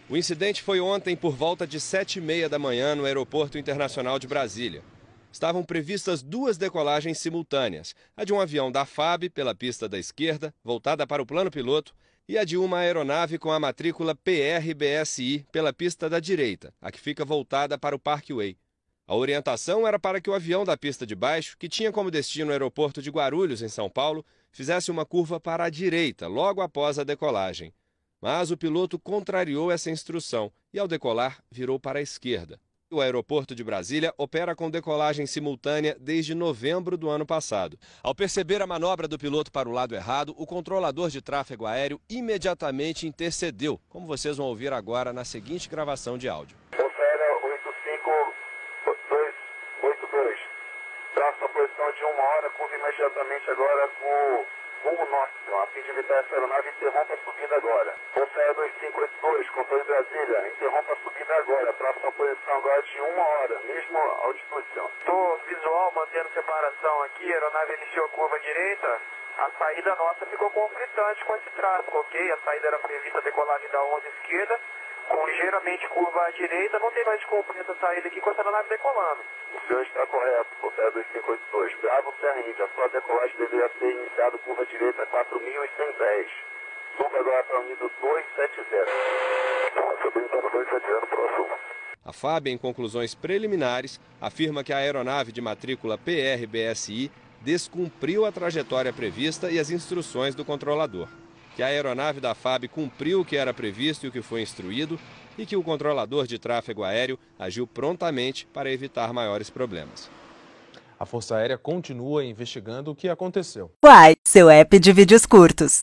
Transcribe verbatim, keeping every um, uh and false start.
O incidente foi ontem por volta de sete e meia da manhã no Aeroporto Internacional de Brasília. Estavam previstas duas decolagens simultâneas, a de um avião da FAB pela pista da esquerda, voltada para o plano piloto, e a de uma aeronave com a matrícula P R B S I pela pista da direita, a que fica voltada para o Parkway. A orientação era para que o avião da pista de baixo, que tinha como destino o aeroporto de Guarulhos, em São Paulo, fizesse uma curva para a direita, logo após a decolagem. Mas o piloto contrariou essa instrução e, ao decolar, virou para a esquerda. O aeroporto de Brasília opera com decolagem simultânea desde novembro do ano passado. Ao perceber a manobra do piloto para o lado errado, o controlador de tráfego aéreo imediatamente intercedeu, como vocês vão ouvir agora na seguinte gravação de áudio. Opera oito cinco dois oito dois. Traça a posição de uma hora, curva imediatamente agora com rumo norte, a fim de evitar essa aeronave, interrompa a subida agora. Bolsaia dois cinco oito dois, controle Brasília, interrompa a subida agora, próxima posição agora de uma hora, mesmo altitude. Estou visual, mantendo separação aqui, a aeronave iniciou a curva direita, a saída nossa ficou conflitante com esse tráfego, ok? A saída era prevista a decolagem da onda esquerda, com ligeiramente curva à direita, não tem mais de cumprir essa saída aqui com essa aeronave decolando. O senhor está correto, Bolsaia dois cinco oito dois. Bravo, Serra Índia, a sua decolagem deveria ser iniciada curva direita quatro mil cento e dez. Suba agora para o nível dois sete zero. Subindo para o dois sete zero, próximo. A FAB, em conclusões preliminares, afirma que a aeronave de matrícula P R B S I descumpriu a trajetória prevista e as instruções do controlador. Que a aeronave da FAB cumpriu o que era previsto e o que foi instruído e que o controlador de tráfego aéreo agiu prontamente para evitar maiores problemas. A Força Aérea continua investigando o que aconteceu. Uai, seu app de vídeos curtos.